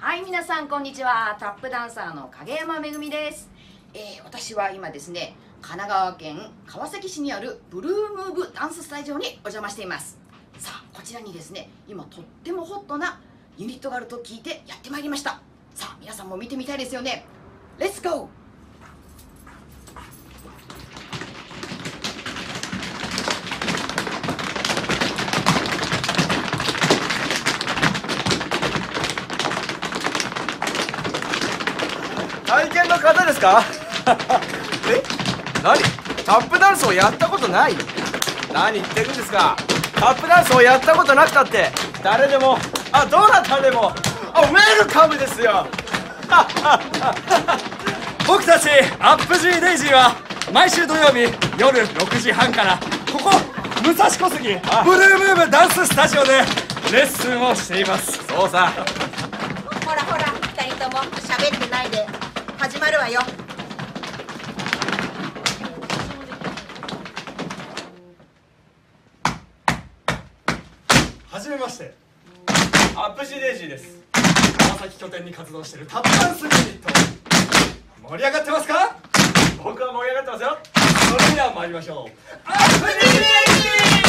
はい、皆さんこんにちは。タップダンサーの影山めぐみです。私は今ですね、神奈川県川崎市にあるブルームーブダンススタジオにお邪魔しています。さあ、こちらにですね、今とってもホットなユニットがあると聞いてやってまいりました。さあ、皆さんも見てみたいですよね。レッツゴー。 体験の方ですか？え？何？タップダンスをやったことない？何言ってるんですか？タップダンスをやったことなくたって誰でも、どなたでもウェルカムですよ。 僕たちアップ G デイジーは毎週土曜日夜6時半からここ武蔵小杉ブルームーブダンススタジオでレッスンをしています。 そうさ。 ほらほら、二人とも喋ってないで始まるわよ。 はじめまして、アップ G デイジーです。川崎拠点に活動しているタップダンスユニット、盛り上がってますか？僕は盛り上がってますよ。それでは参りましょう。アップ G デイジー。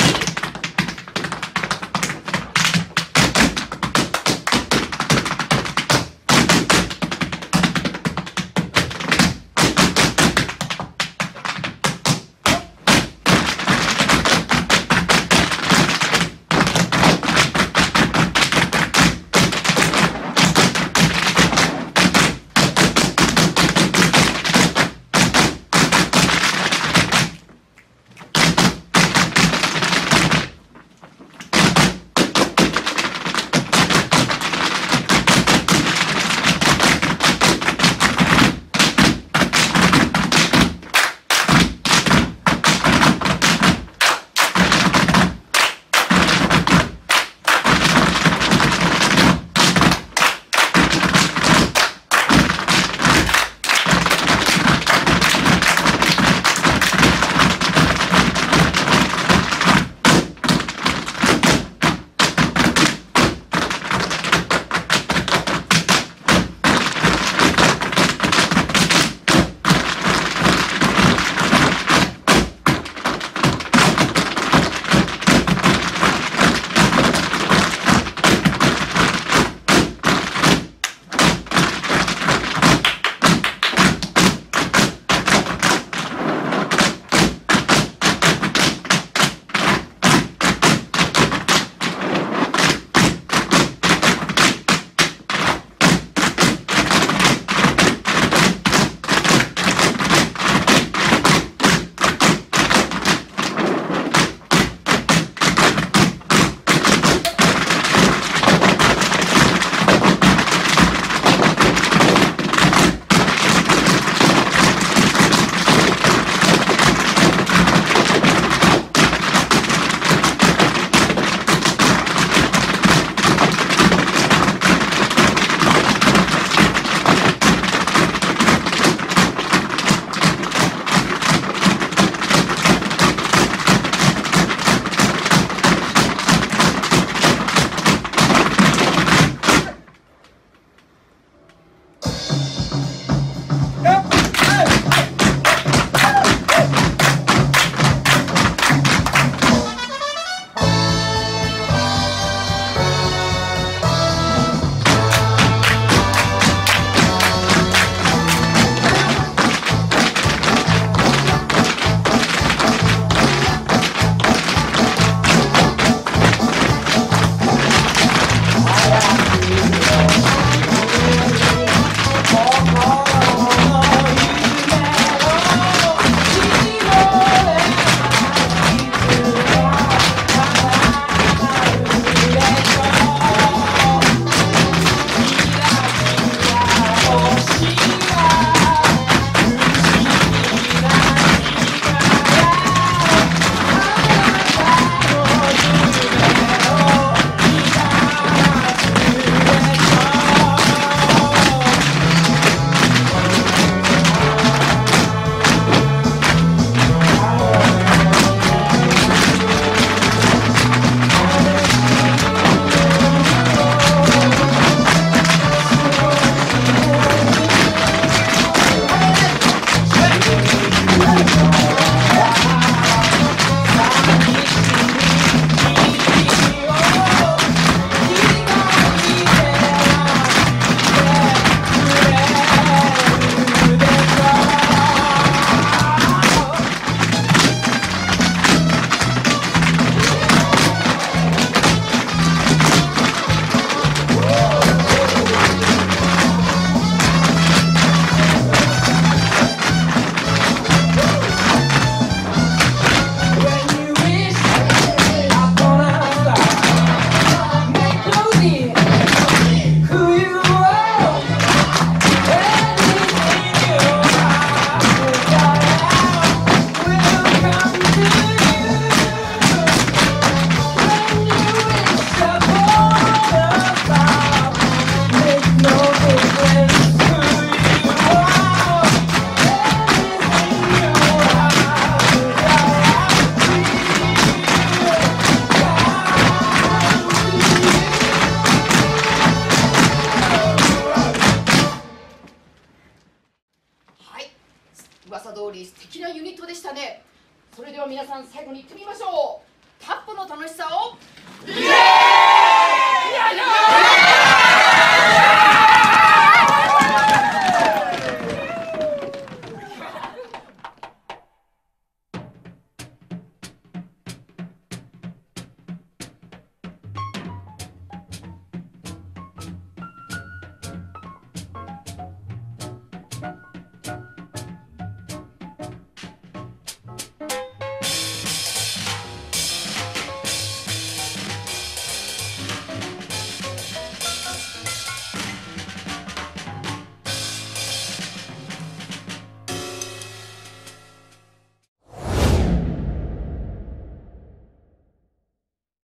それでは皆さん最後に言ってみましょう。タップの楽しさをイエーイ。